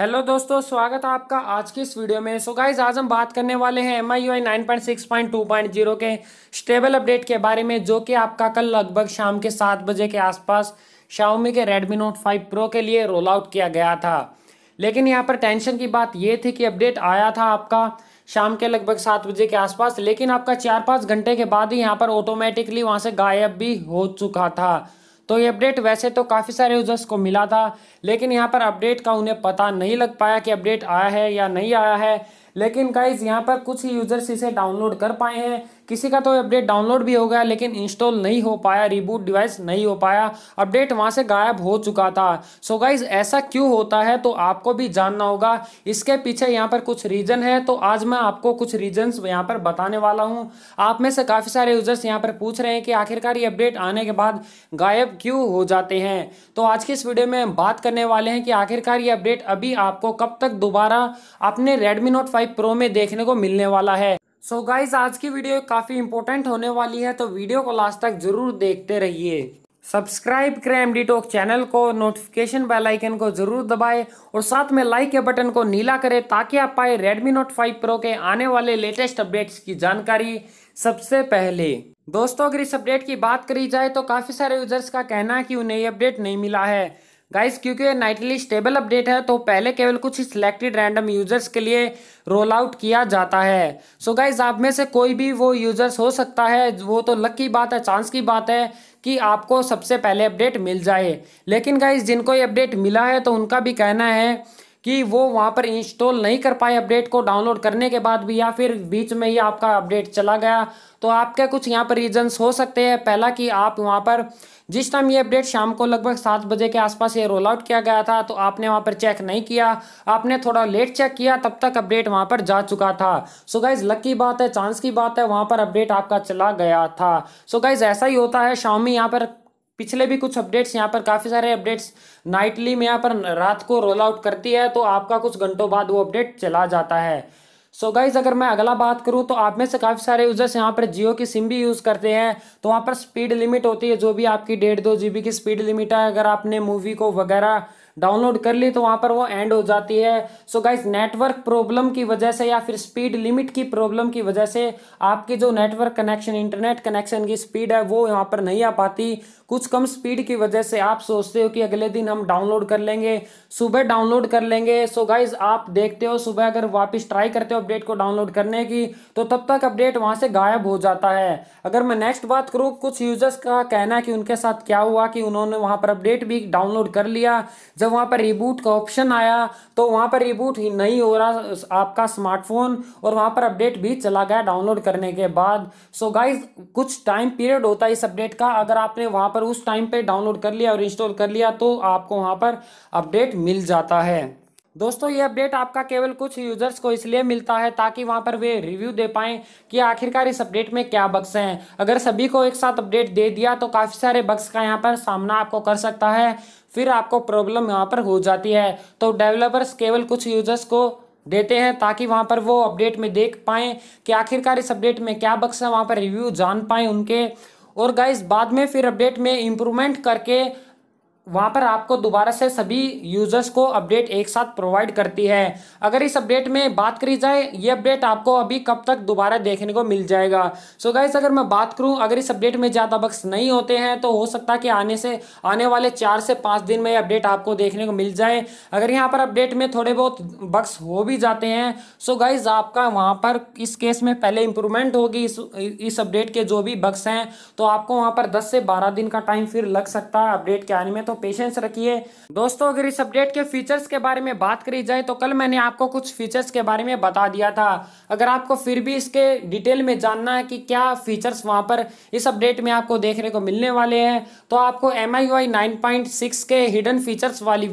Hello दोस्तों, स्वागत है आपका आज की इस वीडियो में। सो गाइज, आज हम बात करने वाले हैं MIUI 9.6.2.0 के स्टेबल अपडेट के बारे में, जो कि आपका कल लगभग शाम के 7 बजे के आसपास Xiaomi के Redmi Note 5 Pro के लिए रोल आउट किया गया था। लेकिन यहाँ पर टेंशन की बात ये थी कि अपडेट आया था आपका शाम के लगभग 7 बजे के आसपास, लेकिन आपका 4-5 घंटे के बाद ही यहाँ पर ऑटोमेटिकली वहाँ से गायब भी हो चुका था। तो ये अपडेट वैसे तो काफ़ी सारे यूजर्स को मिला था, लेकिन यहाँ पर अपडेट का उन्हें पता नहीं लग पाया कि अपडेट आया है या नहीं आया है। लेकिन गाइज, यहाँ पर कुछ ही यूजर्स इसे डाउनलोड कर पाए हैं। किसी का तो अपडेट डाउनलोड भी हो गया, लेकिन इंस्टॉल नहीं हो पाया, रिबूट डिवाइस नहीं हो पाया, अपडेट वहाँ से गायब हो चुका था। सो गाइज, ऐसा क्यों होता है तो आपको भी जानना होगा। इसके पीछे यहाँ पर कुछ रीजन है, तो आज मैं आपको कुछ रीजन्स यहाँ पर बताने वाला हूँ। आप में से काफ़ी सारे यूजर्स यहाँ पर पूछ रहे हैं कि आखिरकार ये अपडेट आने के बाद गायब क्यों हो जाते हैं। तो आज की इस वीडियो में हम बात करने वाले हैं कि आखिरकार ये अपडेट अभी आपको कब तक दोबारा अपने Redmi Note 5 Pro में देखने को मिलने वाला है। सो गाइज, आज की वीडियो काफ़ी इंपॉर्टेंट होने वाली है, तो वीडियो को लास्ट तक जरूर देखते रहिए। सब्सक्राइब करें एमडी टॉक चैनल को, नोटिफिकेशन बेल आइकन को जरूर दबाएं और साथ में लाइक के बटन को नीला करें ताकि आप पाए Redmi Note 5 Pro के आने वाले लेटेस्ट अपडेट्स की जानकारी सबसे पहले। दोस्तों, अगर इस अपडेट की बात करी जाए तो काफ़ी सारे यूजर्स का कहना है कि उन्हें ये अपडेट नहीं मिला है गाइस, क्योंकि ये नाइटली स्टेबल अपडेट है, तो पहले केवल कुछ ही सिलेक्टेड रैंडम यूजर्स के लिए रोल आउट किया जाता है। सो गाइस, आप में से कोई भी वो यूजर्स हो सकता है, वो तो लक की बात है, चांस की बात है कि आपको सबसे पहले अपडेट मिल जाए। लेकिन गाइस, जिनको ये अपडेट मिला है तो उनका भी कहना है कि वो वहाँ पर इंस्टॉल नहीं कर पाए अपडेट को डाउनलोड करने के बाद भी, या फिर बीच में ही आपका अपडेट चला गया। तो आपके कुछ यहाँ पर रीजंस हो सकते हैं। पहला कि आप वहाँ पर जिस टाइम ये अपडेट शाम को लगभग 7 बजे के आसपास ये रोल आउट किया गया था, तो आपने वहाँ पर चेक नहीं किया, आपने थोड़ा लेट चेक किया, तब तक अपडेट वहाँ पर जा चुका था। सो गाइज, लक की बात है, चांस की बात है, वहाँ पर अपडेट आपका चला गया था। सो गाइज, ऐसा ही होता है। Xiaomi यहाँ पर पिछले भी कुछ अपडेट्स, यहाँ पर काफ़ी सारे अपडेट्स नाइटली में यहाँ पर रात को रोल आउट करती है, तो आपका कुछ घंटों बाद वो अपडेट चला जाता है। सो गाइज, अगर मैं अगला बात करूं तो आप में से काफ़ी सारे यूजर्स यहाँ पर जियो की सिम भी यूज़ करते हैं, तो वहाँ पर स्पीड लिमिट होती है, जो भी आपकी 1.5-2 GB की स्पीड लिमिट है। अगर आपने मूवी को वगैरह डाउनलोड कर ली तो वहाँ पर वो एंड हो जाती है। सो गाइज, नेटवर्क प्रॉब्लम की वजह से या फिर स्पीड लिमिट की प्रॉब्लम की वजह से आपकी जो नेटवर्क कनेक्शन, इंटरनेट कनेक्शन की स्पीड है वो यहाँ पर नहीं आ पाती। कुछ कम स्पीड की वजह से आप सोचते हो कि अगले दिन हम डाउनलोड कर लेंगे, सुबह डाउनलोड कर लेंगे। सो गाइज, आप देखते हो सुबह अगर वापस ट्राई करते हो अपडेट को डाउनलोड करने की, तो तब तक अपडेट वहाँ से गायब हो जाता है। अगर मैं नेक्स्ट बात करूँ, कुछ यूजर्स का कहना है कि उनके साथ क्या हुआ कि उन्होंने वहाँ पर अपडेट भी डाउनलोड कर लिया, जब वहाँ पर रिबूट का ऑप्शन आया तो वहाँ पर रिबूट ही नहीं हो रहा आपका स्मार्टफोन, और वहाँ पर अपडेट भी चला गया डाउनलोड करने के बाद। सो गाइज, कुछ टाइम पीरियड होता है इस अपडेट का। अगर आपने वहाँ पर उस टाइम पे डाउनलोड कर लिया और इंस्टॉल कर लिया तो आपको वहाँ पर अपडेट मिल जाता है। दोस्तों, ये अपडेट आपका केवल कुछ यूजर्स को इसलिए मिलता है ताकि वहां पर वे रिव्यू दे पाएं कि आखिरकार इस अपडेट में क्या बग्स हैं। अगर सभी को एक साथ अपडेट दे दिया तो काफ़ी सारे बग्स का यहाँ पर सामना आपको कर सकता है, फिर आपको प्रॉब्लम यहाँ पर हो जाती है। तो डेवलपर्स केवल कुछ यूजर्स को देते हैं ताकि वहाँ पर वो अपडेट में देख पाएँ कि आखिरकार इस अपडेट में क्या बग्स हैं, वहाँ पर रिव्यू जान पाएँ उनके। और गाइस, बाद में फिर अपडेट में इम्प्रूवमेंट करके वहाँ पर आपको दोबारा से सभी यूजर्स को अपडेट एक साथ प्रोवाइड करती है। अगर इस अपडेट में बात करी जाए, ये अपडेट आपको अभी कब तक दोबारा देखने को मिल जाएगा। सो गाइस, अगर मैं बात करूँ, अगर इस अपडेट में ज़्यादा बग्स नहीं होते हैं तो हो सकता है कि आने वाले 4 से 5 दिन में अपडेट आपको देखने को मिल जाए। अगर यहाँ पर अपडेट में थोड़े बहुत बग्स हो भी जाते हैं, सो गाइस, आपका वहाँ पर इस केस में पहले इंप्रूवमेंट होगी इस अपडेट के जो भी बग्स हैं, तो आपको वहाँ पर 10 से 12 दिन का टाइम फिर लग सकता है अपडेट के आने में, तो पेशेंस रखिए। दोस्तों, अगर इस अपडेट के फीचर्स के बारे में बात करी जाए तो कल मैंने आपको कुछ फीचर्स के बारे में बता दिया था। अगर आपको फिर भी इसके डिटेल में जानना है कि क्या फीचर्स वहां पर इस अपडेट में आपको देखने को मिलने वाले हैं, तो आपको MIUI 9.6 के हिडन फीचर्स वाली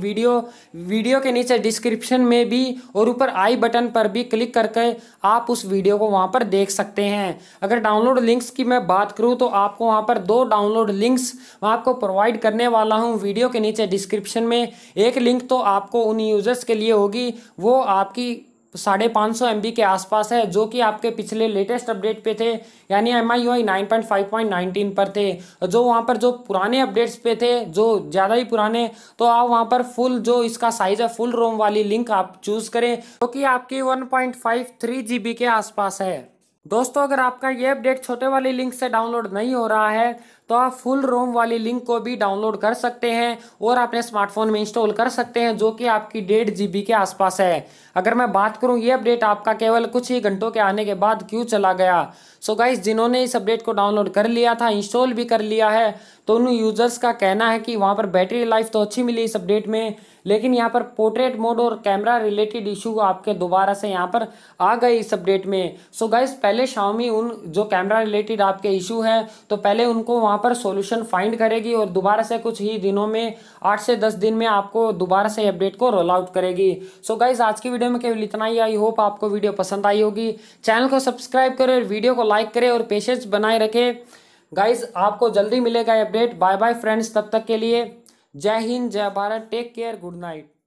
वीडियो के नीचे डिस्क्रिप्शन में भी और ऊपर आई बटन पर भी क्लिक करके आप उस वीडियो को वहां पर देख सकते हैं। अगर डाउनलोड लिंक्स की मैं बात करूं तो आपको वहां पर 2 डाउनलोड लिंक्स मैं आपको प्रोवाइड करने वाला हूं वीडियो के नीचे डिस्क्रिप्शन में। एक लिंक तो आपको उन यूजर्स के लिए होगी, वो आपकी 550 MB के आसपास है, जो कि आपके पिछले लेटेस्ट अपडेट पे थे, यानी MIUI 9.5.19 पर थे। जो वहाँ पर जो पुराने अपडेट्स पे थे, जो ज़्यादा ही पुराने, तो आप वहाँ पर फुल जो इसका साइज है फुल रोम वाली लिंक आप चूज़ करें, जो कि आपकी 1.53 GB के आसपास है। दोस्तों अगर आपका ये अपडेट छोटे वाली लिंक से डाउनलोड नहीं हो रहा है तो आप फुल रोम वाली लिंक को भी डाउनलोड कर सकते हैं और अपने स्मार्टफोन में इंस्टॉल कर सकते हैं, जो कि आपकी 1.5 GB के आसपास है। अगर मैं बात करूं ये अपडेट आपका केवल कुछ ही घंटों के आने के बाद क्यों चला गया, सो गाइस जिन्होंने इस अपडेट को डाउनलोड कर लिया था, इंस्टॉल भी कर लिया है, तो उन यूजर्स का कहना है कि वहाँ पर बैटरी लाइफ तो अच्छी मिली इस अपडेट में, लेकिन यहाँ पर पोर्ट्रेट मोड और कैमरा रिलेटेड इशू आपके दोबारा से यहाँ पर आ गए इस अपडेट में। सो गाइस पहले Xiaomi उन जो कैमरा रिलेटेड आपके इशू है तो पहले उनको वहाँ पर सॉल्यूशन फाइंड करेगी और दोबारा से कुछ ही दिनों में 8 से 10 दिन में आपको दोबारा से अपडेट को रोल आउट करेगी। सो गाइस आज की वीडियो में केवल इतना ही। आई होप आपको वीडियो पसंद आई होगी। चैनल को सब्सक्राइब करें और वीडियो को लाइक करें और पेशेंस बनाए रखें। गाइस आपको जल्दी मिलेगा अपडेट। बाय बाय फ्रेंड्स, तब तक के लिए जय हिंद, जय Bharat, take care, good night.